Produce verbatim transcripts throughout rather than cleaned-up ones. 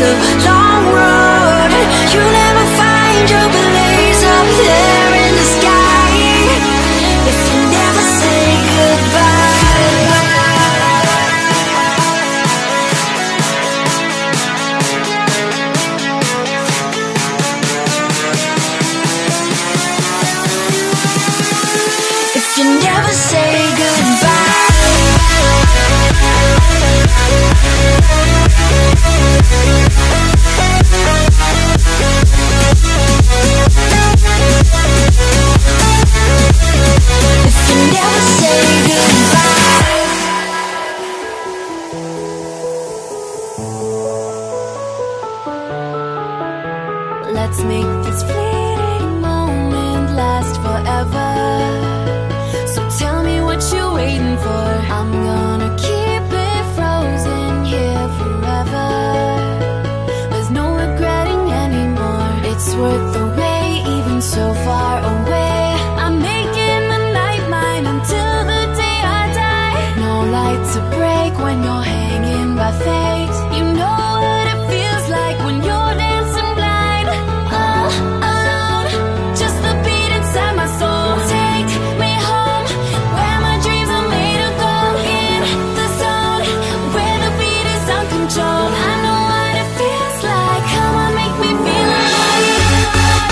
a long road. You never find your place up there in the sky if you never say goodbye. If you never say goodbye. If you never say goodbye. Let's make this fleeting moment last forever. So tell me what you're waiting for. I'm gonna keep it frozen here forever. There's no regretting anymore. It's worth the wait, even so far away. I'm making the night mine until the day I die. No light to break when you're hanging by fate. You know what it feels like when you're dancing blind, all alone. Just the beat inside my soul. Take me home, where my dreams are made of gold. In the zone, where the beat is uncontrolled. I know what it feels like. Come on, make me feel alive.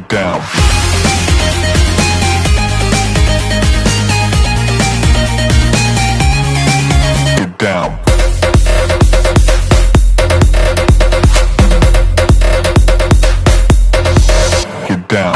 Get down. Get down. Get down.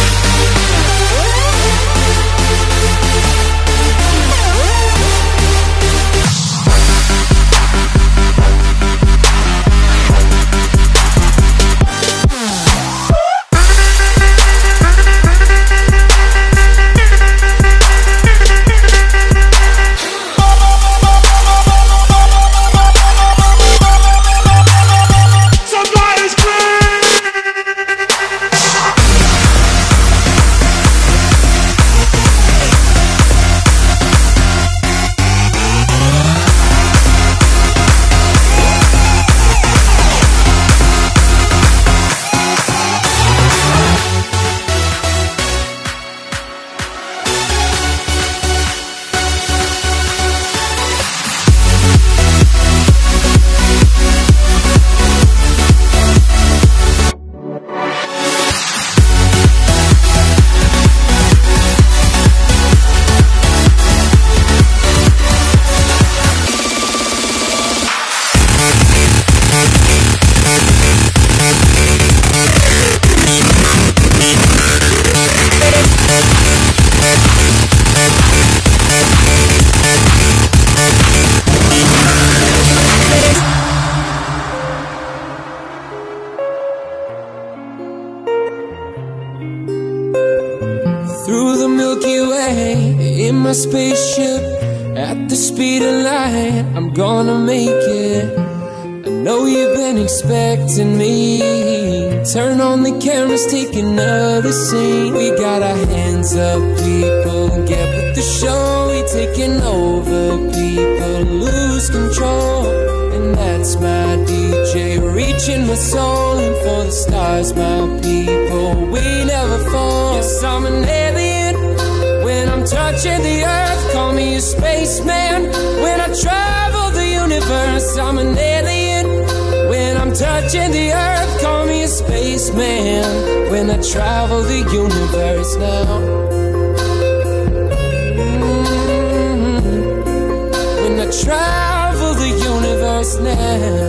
Through the Milky Way, in my spaceship, at the speed of light, I'm gonna make it. I know you've been expecting me. Turn on the cameras, take another scene. We got our hands up, people, get with the show. We taking over, people, lose control. And that's my D J, reaching my soul. And for the stars, my people, we never fall. Yes, I'm an alien when I'm touching the earth. Call me a spaceman when I travel the universe. I'm an alien when I'm touching the earth. Call me a spaceman when I travel the universe now. Mm-hmm. When I travel the universe now.